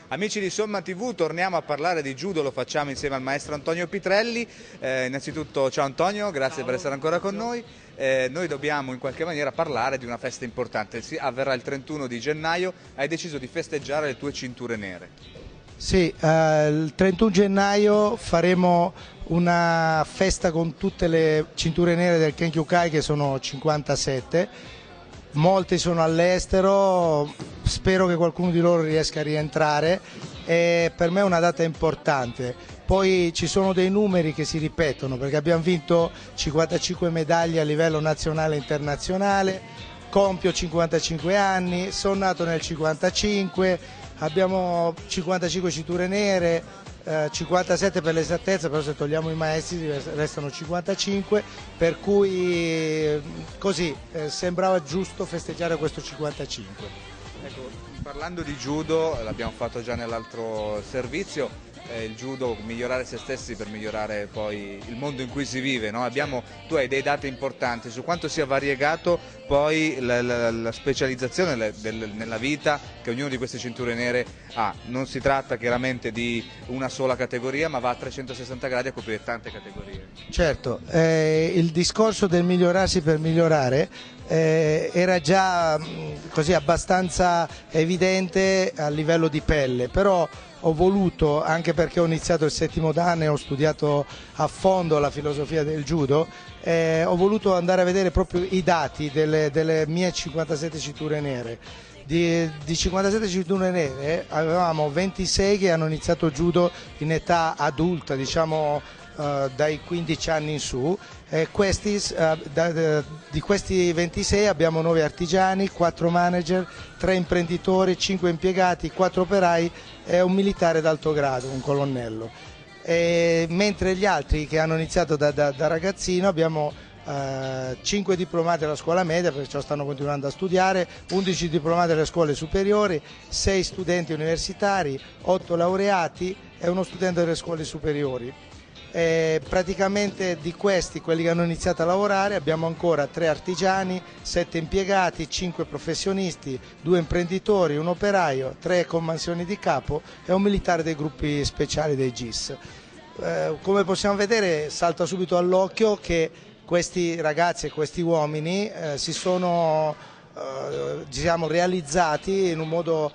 Amici di Somma TV, torniamo a parlare di judo, lo facciamo insieme al maestro Antonio Pitrelli. Innanzitutto ciao Antonio, grazie per essere ancora con noi. Noi dobbiamo in qualche maniera parlare di una festa importante, avverrà il 31 di gennaio, hai deciso di festeggiare le tue cinture nere. Sì, il 31 gennaio faremo una festa con tutte le cinture nere del Kenkyukai, che sono 57. Molti sono all'estero, spero che qualcuno di loro riesca a rientrare e per me è una data importante. Poi ci sono dei numeri che si ripetono perché abbiamo vinto 55 medaglie a livello nazionale e internazionale, compio 55 anni, sono nato nel 55, abbiamo 55 cinture nere, 57 per l'esattezza, però se togliamo i maestri restano 55, per cui così sembrava giusto festeggiare questo 55. Ecco, parlando di judo, l'abbiamo fatto già nell'altro servizio, il judo, migliorare se stessi per migliorare poi il mondo in cui si vive, no? Tu hai dei dati importanti su quanto sia variegato poi la specializzazione nella vita che ognuno di queste cinture nere ha. Non si tratta chiaramente di una sola categoria, ma va a 360 gradi a coprire tante categorie. Certo, il discorso del migliorarsi per migliorare era già così abbastanza evidente a livello di pelle, però ho voluto, anche perché ho iniziato il 7° dan e ho studiato a fondo la filosofia del judo, ho voluto andare a vedere proprio i dati delle mie 57 cinture nere. Di 57 cinture nere avevamo 26 che hanno iniziato judo in età adulta, diciamo dai 15 anni in su. Di questi 26 abbiamo 9 artigiani, 4 manager, 3 imprenditori, 5 impiegati, 4 operai e un militare d'alto grado, un colonnello. Mentre gli altri che hanno iniziato da ragazzino abbiamo 5 diplomati alla scuola media, perciò stanno continuando a studiare, 11 diplomati alle scuole superiori, 6 studenti universitari, 8 laureati e uno studente delle scuole superiori. Praticamente di questi, quelli che hanno iniziato a lavorare, abbiamo ancora 3 artigiani, 7 impiegati, 5 professionisti, 2 imprenditori, un operaio, 3 con mansioni di capo e un militare dei gruppi speciali dei GIS. Come possiamo vedere, salta subito all'occhio che questi ragazzi e questi uomini si sono diciamo, realizzati in un modo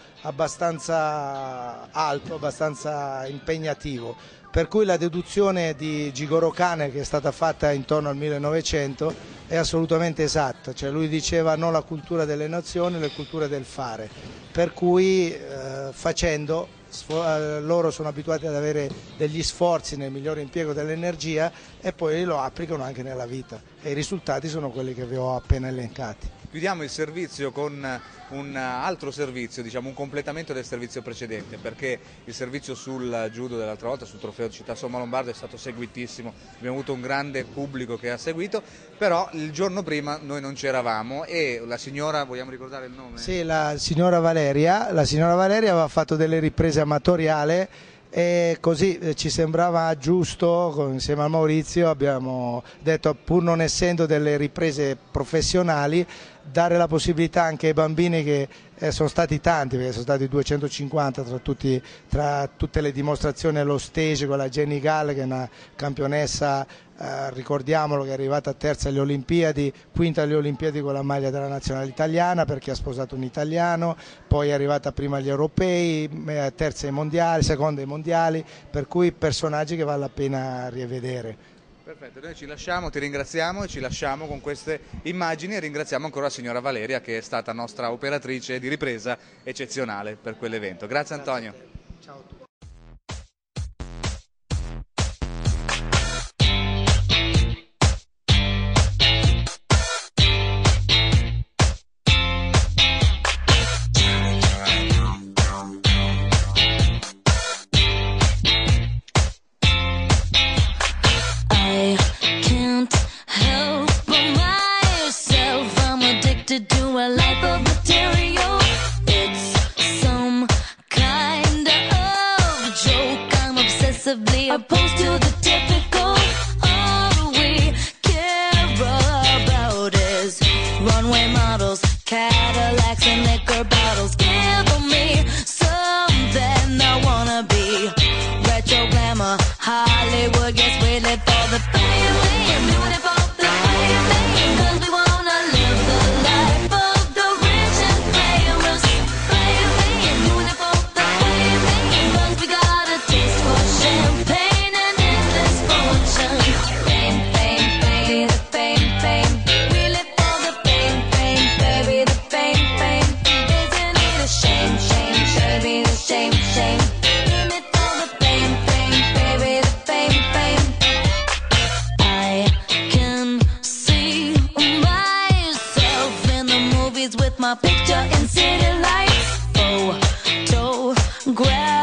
abbastanza alto, abbastanza impegnativo. Per cui la deduzione di Jigoro Kane, che è stata fatta intorno al 1900, è assolutamente esatta, cioè lui diceva non la cultura delle nazioni, la cultura del fare, per cui facendo loro sono abituati ad avere degli sforzi nel migliore impiego dell'energia e poi lo applicano anche nella vita e i risultati sono quelli che vi ho appena elencati. Chiudiamo il servizio con un altro servizio, diciamo un completamento del servizio precedente, perché il servizio sul judo dell'altra volta, sul trofeo di Città Somma Lombardo, è stato seguitissimo, abbiamo avuto un grande pubblico che ha seguito, però il giorno prima noi non c'eravamo e la signora, vogliamo ricordare il nome? Sì, la signora Valeria aveva fatto delle riprese amatoriali e così ci sembrava giusto, insieme a Maurizio abbiamo detto, pur non essendo delle riprese professionali, dare la possibilità anche ai bambini, che sono stati tanti, perché sono stati 250 tra tutte le dimostrazioni allo stage, con la Jenny Gall che è una campionessa, ricordiamolo, che è arrivata terza alle Olimpiadi, quinta alle Olimpiadi con la maglia della nazionale italiana perché ha sposato un italiano, poi è arrivata prima agli europei, terza ai mondiali, seconda ai mondiali, per cui personaggi che vale la pena rivedere. Perfetto, noi ci lasciamo, ti ringraziamo e ci lasciamo con queste immagini e ringraziamo ancora la signora Valeria che è stata nostra operatrice di ripresa eccezionale per quell'evento. Grazie Antonio. Ciao a tutti. To a life of material, it's some kind of joke. I'm obsessively opposed to the typical. All we care about is runway models, Cadillacs and liquor bottles. Give me something it for the fame, fame, doing it for the fame, fame, 'cause we wanna live the life of the rich and famous. Fame, fame, doing it for the fame, fame, 'cause we got a taste for champagne and endless fortune. Fame, fame, fame, the fame, fame, we live for the fame, fame, baby, the fame, fame. Isn't it a shame, shame, baby, the shame, shame? In it for the fame, fame, baby, the fame, fame. I can see myself in the movies with my picture in city lights. Photograph